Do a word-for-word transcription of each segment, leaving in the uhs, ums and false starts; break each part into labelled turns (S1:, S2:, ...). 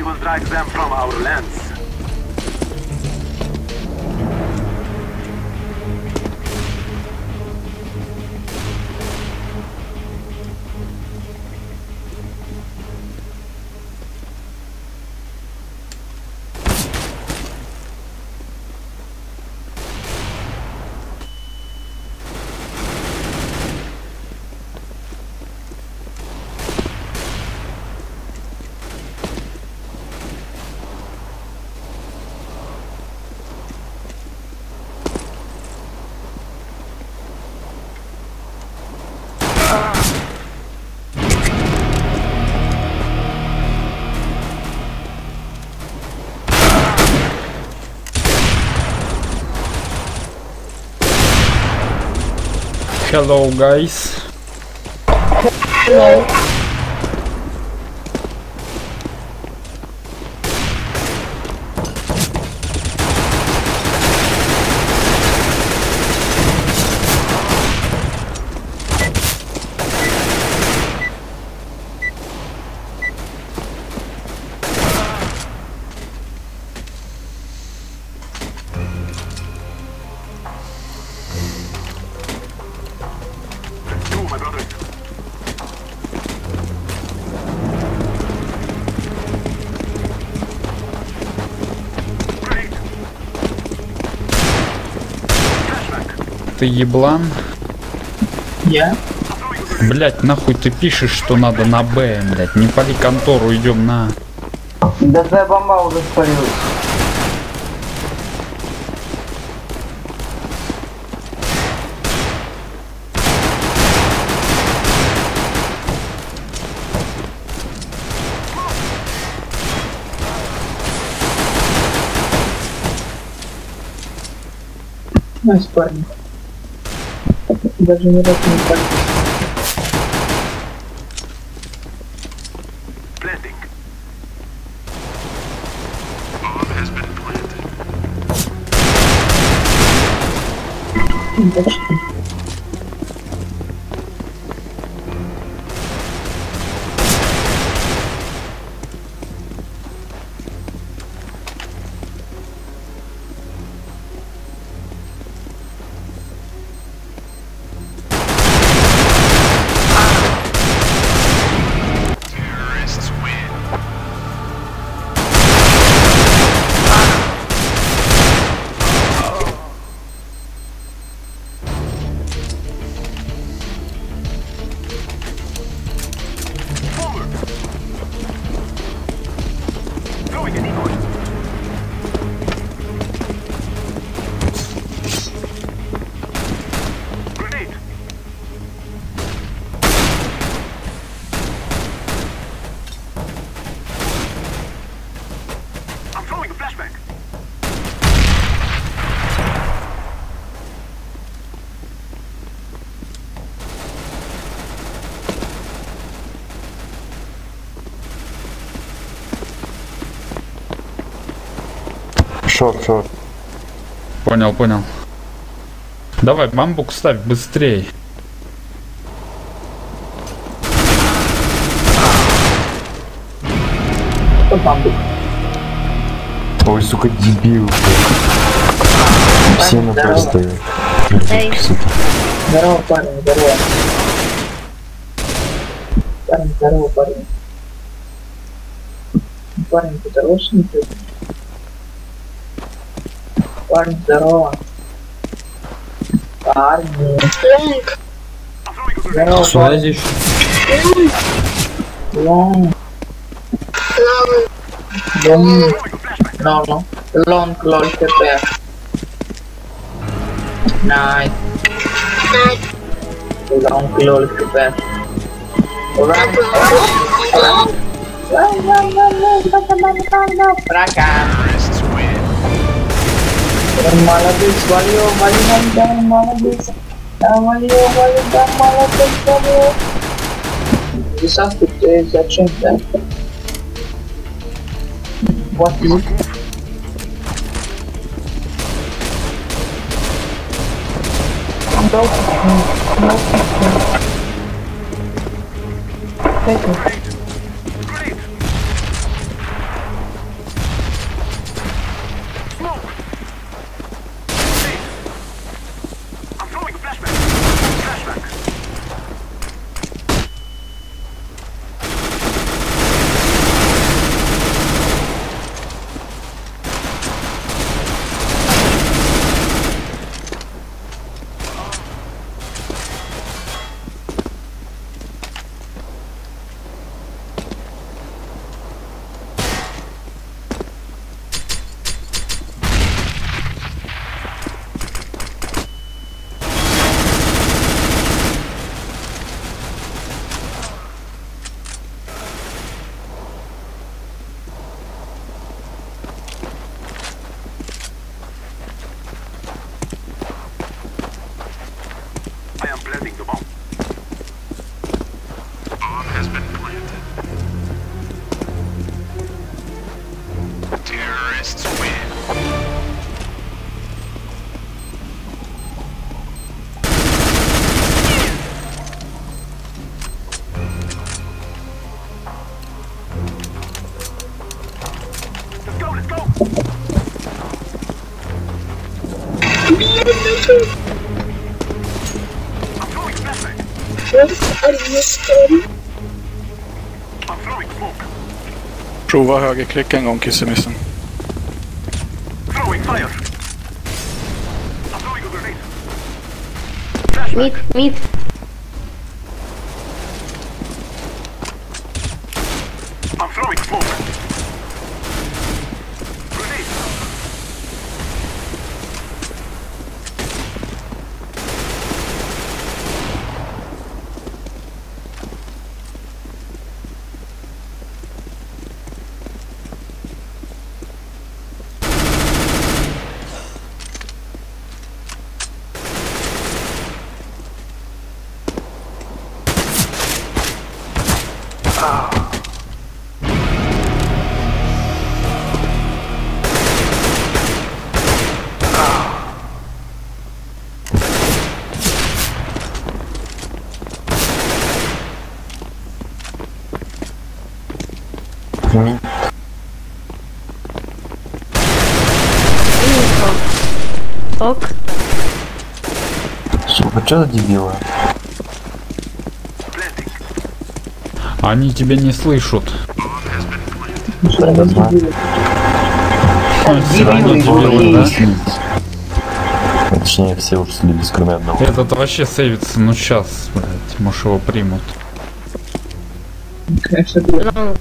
S1: We will drive them from our lands.
S2: Hello guys.
S3: Hello.
S2: Ты еблан?
S3: Я?
S2: Блять, нахуй ты пишешь, что надо на Б, блять. Не пали контору, идем на.
S3: Да твоя бомба уже спалилась. Найс, парень. Даже не раз не парень. Почти.
S4: Шорт, шорт.
S2: Понял, понял. Давай, бамбук ставь быстрей.
S3: Что бамбук?
S4: Ой, сука, дебил. Все на
S3: Здорово.
S4: просто.
S3: Эй. Здорово, парень, здорово. Парень, здорово, парень. Парень, ты хороший, ты? Парень, здорово. Парень. Здорово, парень. Long. Long. No, no. Long, lol, T P. Nice. Long, lol, T P. Run. Run, run, run, run, run, run, pra cá. Молодец, валил, валил, да, молодец. Да, валил, валил, да, молодец, валил. Десантку ты зачем, да? Вот и.
S1: I'm throwing smoke.
S5: Prova högerklick en gång, kissemissen.
S1: Throwing fire. I'm throwing a grenade.
S6: Mid, mid.
S1: I'm throwing smoke. Grenade.
S4: Ми.
S6: Ок.
S4: Сука, чё за дебилы?
S1: Planting.
S2: Они тебя не слышат.
S4: Я не знаю.
S2: Все равно дебилы, да?
S4: Точнее, все ушли без кроме одного.
S2: Этот вообще сейвится, ну сейчас, блядь, может его примут.
S3: Конечно, будет.
S6: Ну,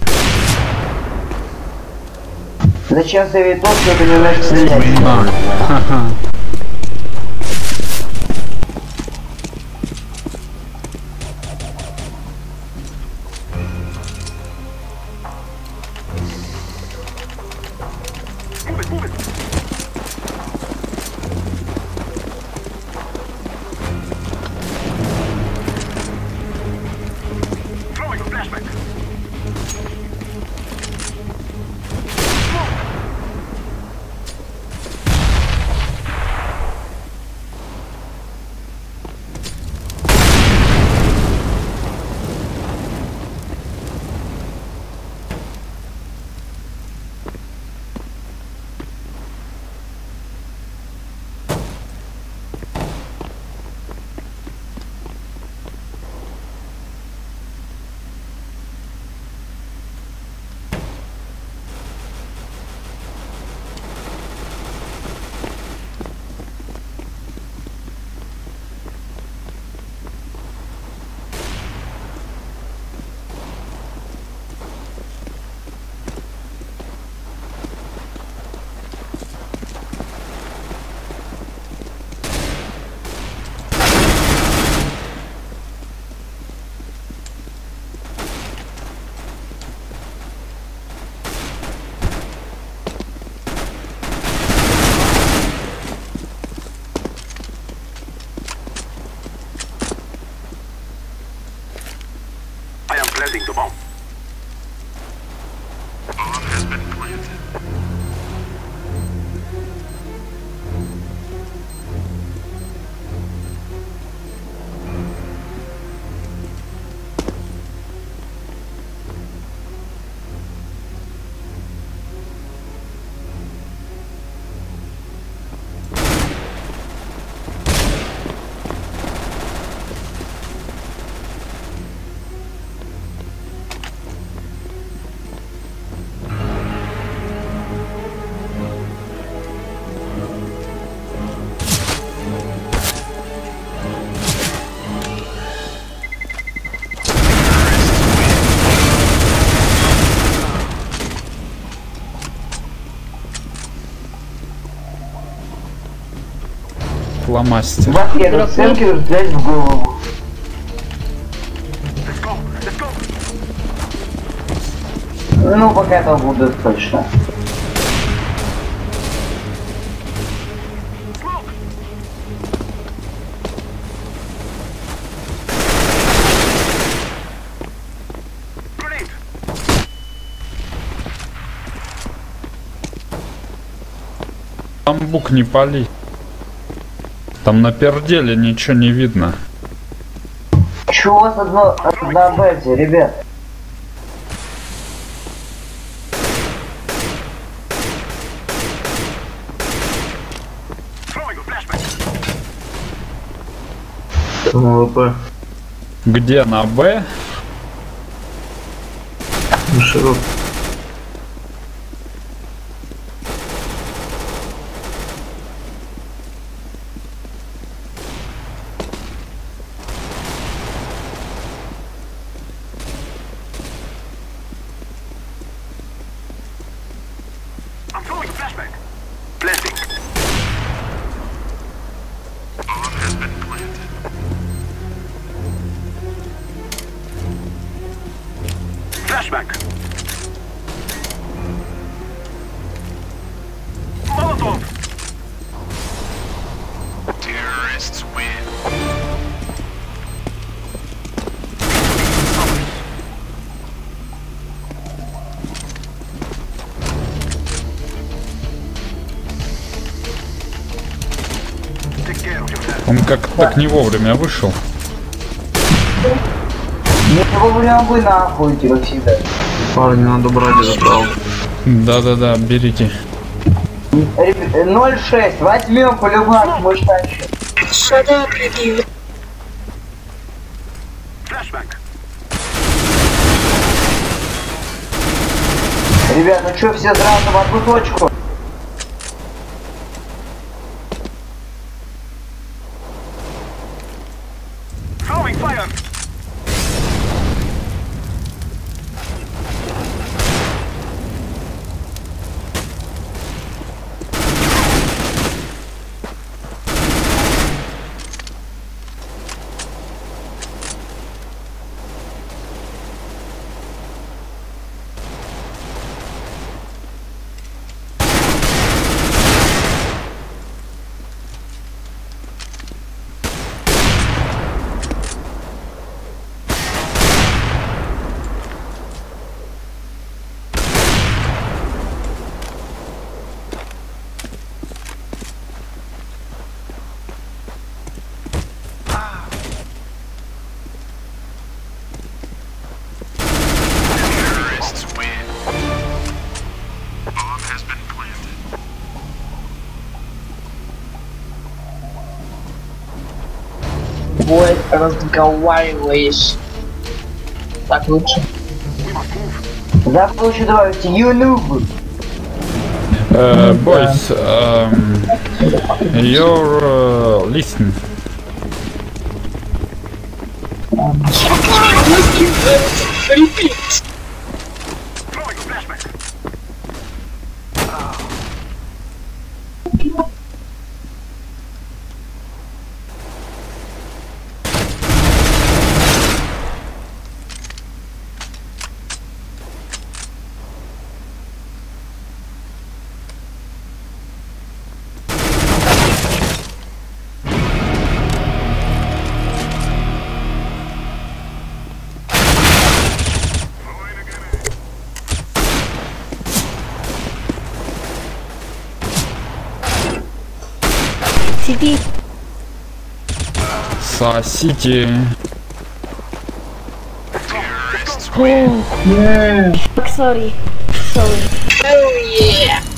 S3: Зачем советов, что ты не умеешь стрелять?
S2: А, ха-ха.
S1: Move it, move it. Throwing a flashback. I am planting the bomb. Bomb has been planted.
S2: Фломастер.
S3: Бах, я тут сценки взять в голову.
S1: Let's go, let's go.
S3: Ну, пока этого будет точно.
S1: Smoke. Grenade.
S2: Там бук не пали. Там на перделе ничего не видно.
S3: Чё у вас одно, одна бетти, ребят?
S1: Throwing a flashback.
S3: ВП.
S2: Где? На Б?
S3: Широк.
S1: I'm throwing a flashback. Blending. Bomb has been planted. Flashback. Molotov. Terrorists win. Take care of yourself.
S2: Он как-то так не вовремя вышел.
S3: Не вовремя вы нахуй, как всегда.
S5: Парни, надо брать забрал.
S2: Да-да-да, берите.
S3: ноль шесть, возьмем по-любому, мы дальше.
S1: Flashback.
S3: Ребят, ну чё, все сразу в одну точку?
S1: Throwing fire. Terrorists win. Bomb has been planted.
S3: Ой, разговариваешь. Так лучше.
S1: We must move.
S3: Завтра лучше добавить you noob.
S2: Uh, boys, um, your uh, listen.
S1: Throwing a flashback.
S6: Сиди.
S2: Сосите.
S1: Terrorists
S6: Fuck, sorry. Sorry.